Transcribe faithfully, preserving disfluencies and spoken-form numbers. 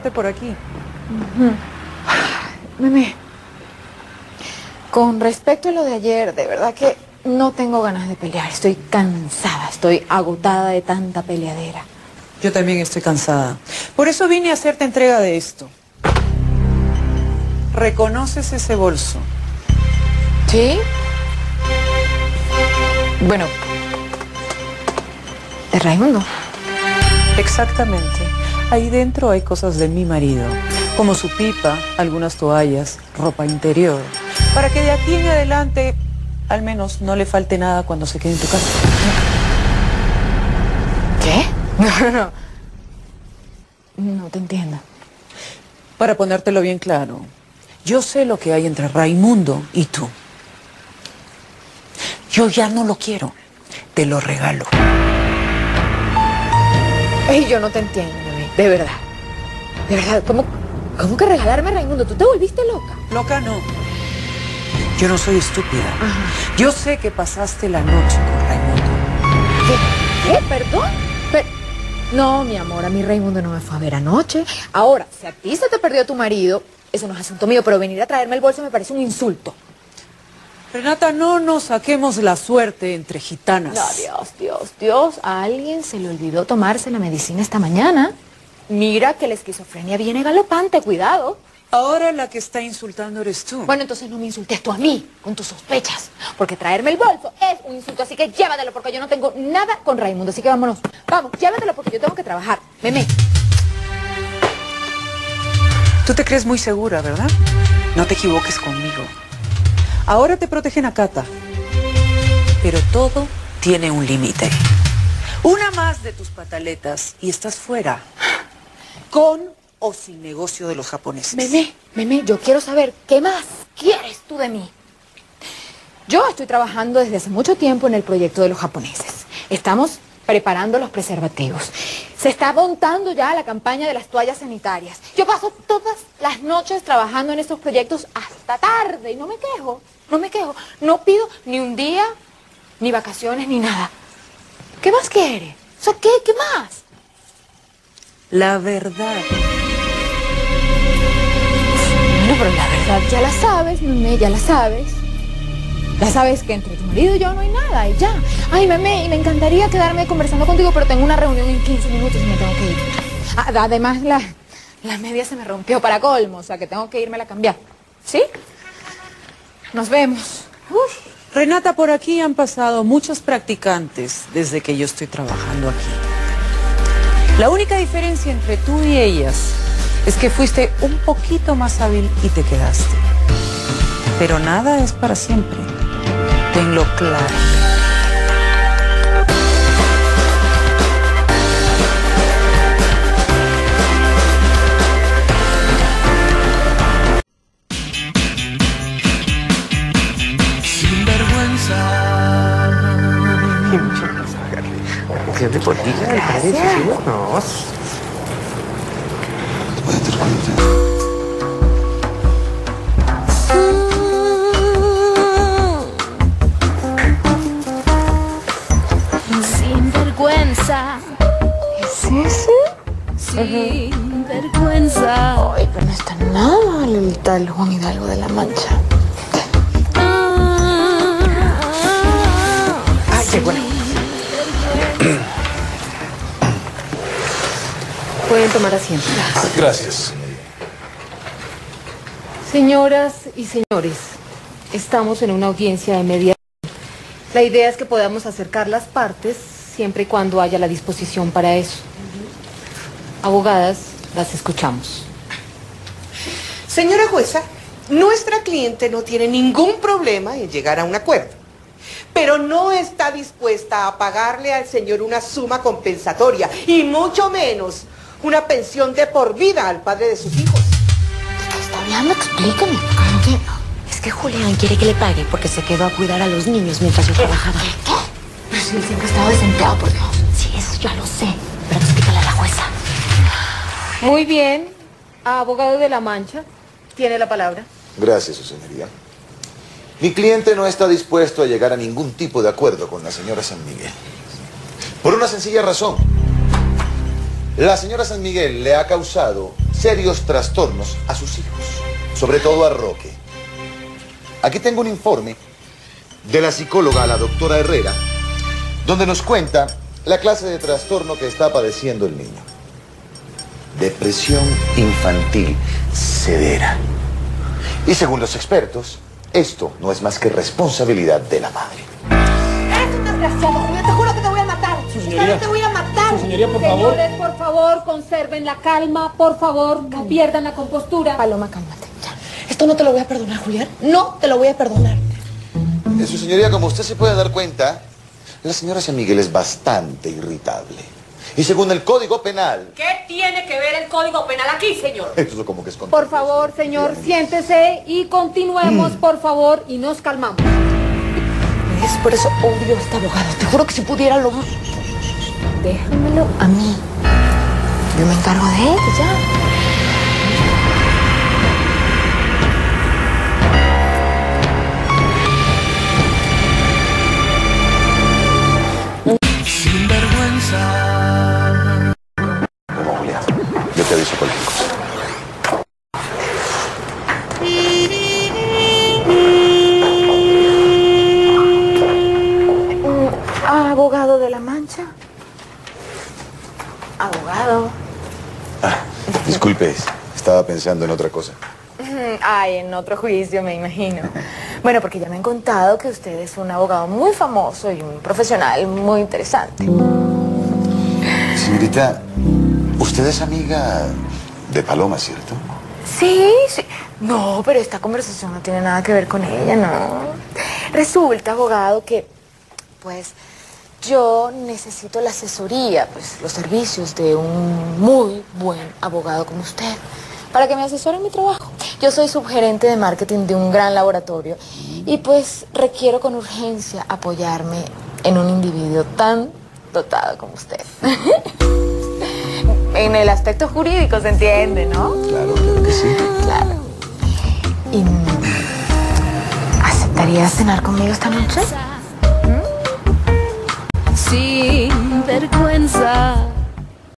verte por aquí. Uh-huh. Meme, con respecto a lo de ayer, de verdad que no tengo ganas de pelear. Estoy cansada, estoy agotada de tanta peleadera. Yo también estoy cansada. Por eso vine a hacerte entrega de esto. ¿Reconoces ese bolso? ¿Sí? Bueno, ¿de Raimundo? Exactamente. Ahí dentro hay cosas de mi marido, como su pipa, algunas toallas, ropa interior, para que de aquí en adelante al menos no le falte nada cuando se quede en tu casa. ¿Qué? No, no, no. No te entiendo. Para ponértelo bien claro, yo sé lo que hay entre Raimundo y tú. Yo ya no lo quiero, te lo regalo. Ay, yo no te entiendo, bebé, de verdad. De verdad, ¿cómo, cómo que regalarme a Raimundo? ¿Tú te volviste loca? Loca no. Yo no soy estúpida. Ajá. Yo sé que pasaste la noche con Raimundo. ¿Qué? ¿Qué? ¿Perdón? Per- No, mi amor, a mí Raimundo no me fue a ver anoche. Ahora, si a ti se te perdió tu marido, eso no es asunto mío, pero venir a traerme el bolso me parece un insulto. Renata, no nos saquemos la suerte entre gitanas. No, Dios, Dios, Dios, a alguien se le olvidó tomarse la medicina esta mañana. Mira que la esquizofrenia viene galopante, cuidado. Ahora la que está insultando eres tú. Bueno, entonces no me insultes tú a mí, con tus sospechas. Porque traerme el bolso es un insulto, así que llévatelo, porque yo no tengo nada con Raimundo. Así que vámonos. Vamos, llévatelo, porque yo tengo que trabajar. Meme. Tú te crees muy segura, ¿verdad? No te equivoques conmigo. Ahora te protegen a Cata. Pero todo tiene un límite. Una más de tus pataletas y estás fuera. Con o sin negocio de los japoneses. Meme, meme, yo quiero saber, ¿qué más quieres tú de mí? Yo estoy trabajando desde hace mucho tiempo en el proyecto de los japoneses. Estamos preparando los preservativos. Se está montando ya la campaña de las toallas sanitarias. Yo paso todas las noches trabajando en estos proyectos hasta tarde y no me quejo, no me quejo. No pido ni un día, ni vacaciones, ni nada. ¿Qué más quiere? O sea, ¿qué? ¿Qué más? La verdad. Bueno, pero la verdad ya la sabes, meme, ya la sabes. Ya sabes que entre tu marido y yo no hay nada, y ya. Ay, meme, y me encantaría quedarme conversando contigo, pero tengo una reunión en quince minutos y me tengo que ir. Además, la, la media se me rompió para colmo, o sea que tengo que irme a cambiar. ¿Sí? Nos vemos. Uf. Renata, por aquí han pasado muchos practicantes desde que yo estoy trabajando aquí. La única diferencia entre tú y ellas es que fuiste un poquito más hábil y te quedaste. Pero nada es para siempre. Tenlo claro. Qué mucho más, canción de polilla, ¿le parece? No. Sinvergüenza. ¿Es ese? Sinvergüenza. Ay, pero no está nada mal el tal Juan Hidalgo de la Mancha. Ay, qué bueno. Pueden tomar asiento. Gracias. Señoras y señores, estamos en una audiencia de mediación. La idea es que podamos acercar las partes siempre y cuando haya la disposición para eso. Abogadas, las escuchamos. Señora jueza, nuestra cliente no tiene ningún problema en llegar a un acuerdo, pero no está dispuesta a pagarle al señor una suma compensatoria y mucho menos una pensión de por vida al padre de sus hijos. ¿De qué está hablando? Explícame. No entiendo. Es que Julián quiere que le pague porque se quedó a cuidar a los niños mientras yo trabajaba. ¿Qué? Pero si él siempre ha estado desempleado, por Dios. Sí, eso ya lo sé, pero explícale a la jueza. Muy bien. Abogado de la Mancha, tiene la palabra. Gracias, su señoría. Mi cliente no está dispuesto a llegar a ningún tipo de acuerdo con la señora San Miguel. Por una sencilla razón. La señora San Miguel le ha causado serios trastornos a sus hijos, sobre todo a Roque. Aquí tengo un informe de la psicóloga, la doctora Herrera, donde nos cuenta la clase de trastorno que está padeciendo el niño. Depresión infantil severa. Y según los expertos, esto no es más que responsabilidad de la madre. Eres un desgraciado, Julio. Te juro que te voy a matar. Su señoría. Yo te voy a matar. Su señoría, por favor. Señores, por favor, conserven la calma, por favor, no pierdan la compostura. Paloma, cálmate. Ya. Esto no te lo voy a perdonar, Julián. No te lo voy a perdonar. Eh, Su señoría, como usted se puede dar cuenta, la señora San Miguel es bastante irritable. Y según el Código Penal... ¿Qué tiene que ver el Código Penal aquí, señor? Esto como que es contra- Por favor, señor, siéntese y continuemos, por favor, y nos calmamos. Es por eso odio a este abogado. Te juro que si pudiera lo... Déjamelo a mí. Yo me encargo de él, ya. Vamos, Julián. Yo te aviso cualquier cosa. Abogado de la Mancha. Abogado. Ah, disculpe, estaba pensando en otra cosa. Ay, en otro juicio, me imagino. Bueno, porque ya me han contado que usted es un abogado muy famoso y un profesional muy interesante. Señorita, usted es amiga de Paloma, ¿cierto? Sí, sí. No, pero esta conversación no tiene nada que ver con ella, no. Resulta, abogado, que, pues, yo necesito la asesoría, pues, los servicios de un muy buen abogado como usted, para que me asesore en mi trabajo. Yo soy subgerente de marketing de un gran laboratorio y, pues, requiero con urgencia apoyarme en un individuo tan dotado como usted. En el aspecto jurídico, se entiende, ¿no? Claro, claro que sí. Claro. ¿Y aceptarías cenar conmigo esta noche? Sin vergüenza.